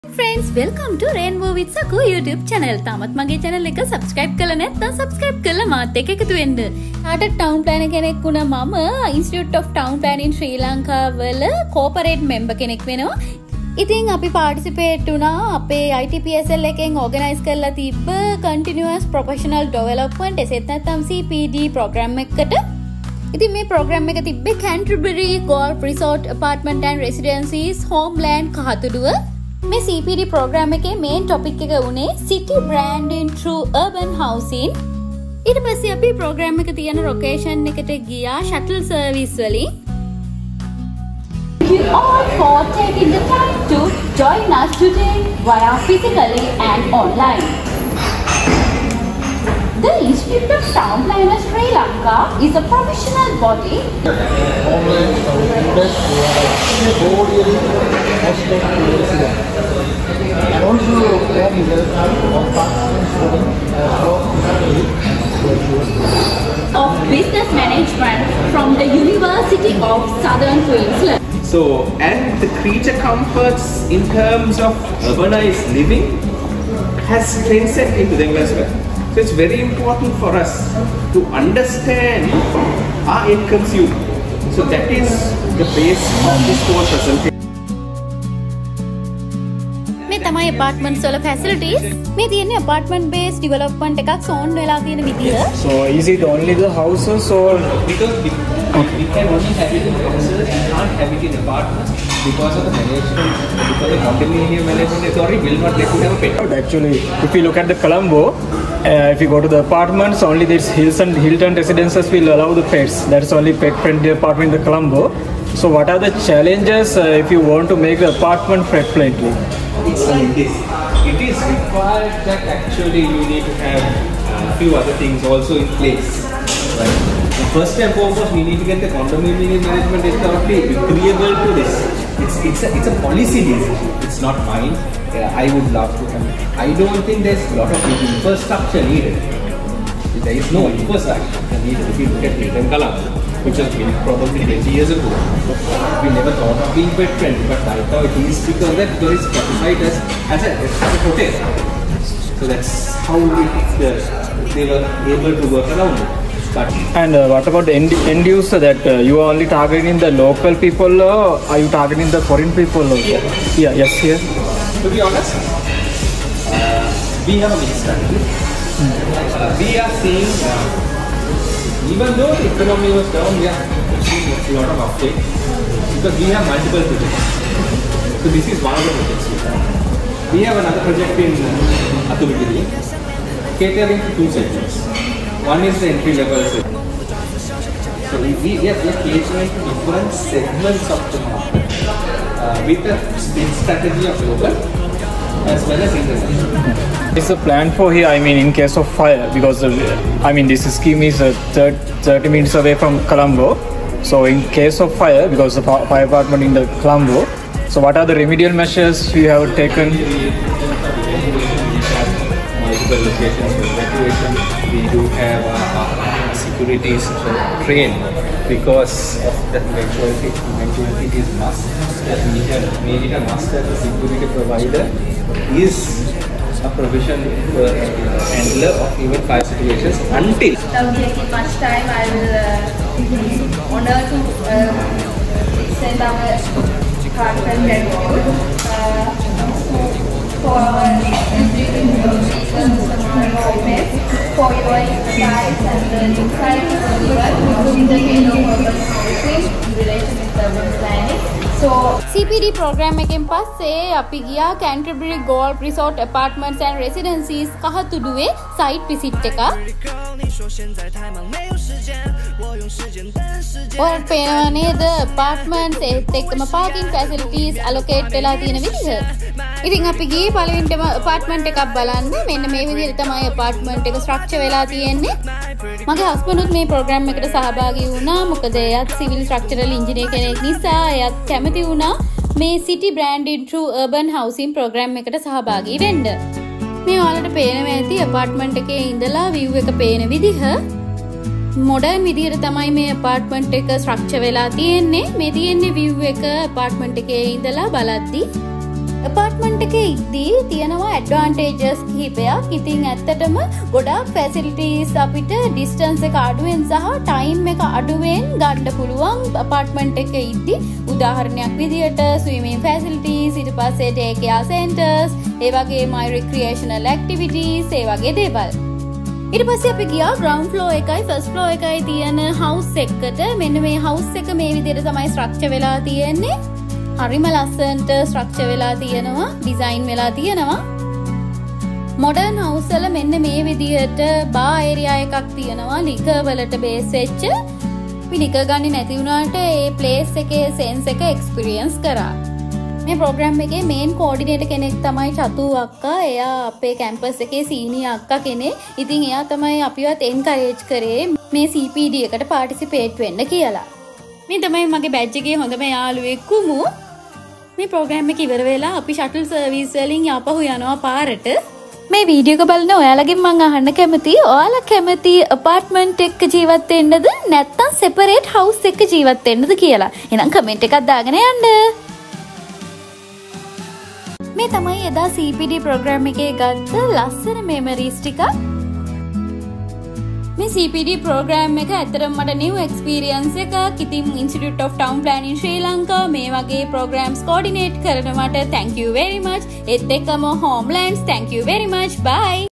Friends, welcome to Rainbow with Saku YouTube channel. තාමත් මගේ channel එක subscribe කරලා නැත්නම් subscribe කරලා මාත් එක්ක එකතු වෙන්න. ආට town planner කෙනෙක් වුණා මම Institute of Town Planning Sri Lanka වල corporate member කෙනෙක් වෙනවා. ඉතින් අපි participate වුණා අපේ ITPSL එකෙන් organize කරලා තිබ්බ continuous professional development එසෙත් නැත්නම් CPD program එකකට. ඉතින් මේ program එක තිබ්බේ Canterbury Golf Resort Apartment and Residences Homeland Kahathuduwa. මේ CPD program එකේ main topic එක උනේ city branding through urban housing. ඊට පස්සේ අපි program එක තියෙන location එකට ගියා shuttle service වලින්. Thank you all for taking the time to join us today via physically and online. The Institute of Town Planners Sri Lanka is a professional body. And also of business management from the University of Southern Queensland. So, and the creature comforts in terms of urbanized living has transcended into them as well. So it's very important for us to understand our end consumer. So that is the base of this whole presentation. මේ තමයි apartments වල facilities. මේ තියෙන්නේ apartment based development එකක් zone වෙලා තියෙන විදිය. So is it only the houses or Because we can only have it in houses and can't have it in apartments because of the management, because the condominium management authority will not let you have a pet. actually if you look at the Colombo, if you go to the apartments, only this Hilton residences will allow the pets. That's only pet friendly apartment in the Colombo. So what are the challenges if you want to make the apartment pet friendly? It's like this. It is required that actually you need to have a few other things also in place. Right? So first and foremost, we need to get the condominium management authority agreeable to this. It's a policy decision. It's not mine. I would love to have. I don't think there's a lot of infrastructure needed. There is no infrastructure needed. If you look at Hilton Colombo, which was built probably 20 years ago, we never thought of being pet friendly, but right now it is because that there is classified as a hotel. So that's how they were able to work around it. And what about the end user, that you are only targeting the local people or are you targeting the foreign people also? Yeah, yes, here. To be honest, we have a mixed strategy. We are seeing, even though the economy was down, we are seeing a lot of uptake because we have multiple projects. So this is one of the projects we have. We have another project in Atubigiri, catering to two segments. One is the entry level segment. So we are catering to different segments of the market with a strategy of local as well as international. It's a plan for here, I mean, in case of fire, because this scheme is 30 minutes away from Colombo. So in case of fire, because the fire department in the Colombo, so what are the remedial measures you have taken? Multiple locations for evacuation. We do have securities trained because of that eventuality is must. Made it a must that the security provider is a provision handler of even fire situations until. Without taking much time, I will honor to send our heartfelt gratitude for our for your advice and the insights in the field of urban housing in relation with urban planning. So CPD program එකෙන් පස්සේ අපි ගියා Canterbury Golf Resort Apartments and Residences කහතුඩුවේ site visit එක. ඔයාලට පේනවා නේද apartments ඒත් එක්කම parking facilities allocate වෙලා තියෙන විදිහ. ඉතින් අපි ගියේ පළවෙනිම apartment එකක් බලන්න. මෙන්න මේ විදිහට තමයි apartment එක structure වෙලා තියෙන්නේ. මගේ husband උත් මේ program එකට සහභාගී වුණා. මොකද එයාත් civil structural engineer කෙනෙක් නිසා එයාත් කැමති වුණා මේ city branding through urban housing program එකට සහභාගී වෙන්න. මේ ඔයාලට පේනවා ඇති apartment එකේ ඉඳලා view එක පේන විදිහ. modern විදිහට තමයි මේ apartment එක structure වෙලා තියෙන්නේ. මේ තියෙන්නේ view එක apartment එකේ ඉඳලා බලද්දි apartment එකේ ඉද්දී තියෙනවා advantages කිහිපයක්. ඉතින් ඇත්තටම ගොඩාක් facilities අපිට distance එක අඩුවෙන් සහ time එක අඩුවෙන් ගන්න පුළුවන් apartment එකේ ඉද්දී. උදාහරණයක් විදියට swimming facilities, ඊට පස්සේ day care centers, ඒ වගේමයි recreational activities, ඒ වගේ දේවල්. ඊට පස්සේ අපි ගියා ground floor එකයි first floor එකයි තියෙන house එකකට. මෙන්න මේ house එක මේ විදිහට තමයි structure වෙලා තියෙන්නේ. හරිම ලස්සනට ස්ට්‍රක්චර් වෙලා තියෙනවා, ඩිසයින් වෙලා තියෙනවා. මොඩර්න් හවුස් වල මෙන්න මේ විදිහට බා ඒරියා එකක් තියෙනවා ලිකර් වලට බේස් වෙච්ච. අපි ලිකර් ගන්නේ නැති වුණාට ඒ ප්ලේස් එකේ සෙන්ස් එක එක්ස්පීරියන්ස් කරා. මේ ප්‍රෝග්‍රෑම් එකේ මේන් කෝඩිනේටර් කෙනෙක් තමයි චතු අක්කා. එයා අපේ කැම්පස් එකේ සීනියර් අක්කා කෙනෙක්. ඉතින් එයා තමයි අපිවත් එන්කරේජ් කරේ මේ CPD එකට පාටිසිපේට් වෙන්න කියලා. මේ තමයි මගේ බැච් එකේ හොඳම යාළුවෙක් කුමු. මේ ප්‍රෝග්‍රෑම් එක ඉවර වෙලා අපි ෂටල් සර්විස් වලින් ආපහු යනවා පාරට. මේ වීඩියෝ එක බලන ඔයාලගෙන් මම අහන්න කැමතියි, ඔයාලා කැමති අපාර්ට්මන්ට් එකක ජීවත් වෙන්නද නැත්නම් සෙපරේට් හවුස් එකක ජීවත් වෙන්නද කියලා. එහෙනම් කමෙන්ට් එකක් දාගෙන යන්න. මේ තමයි එදා CPD ප්‍රෝග්‍රෑම් එකේ ගත්ත ලස්සන මෙමරිස් ටික. මේ CPD ප්‍රෝග්‍රෑම් එක ඇත්තටම මට new experience එකක්. ඉතින් Institute of Town Planning Sri Lanka මේ වගේ programs coordinate කරන මට thank you very much. ඒත් එක්කම Homelands thank you very much. Bye.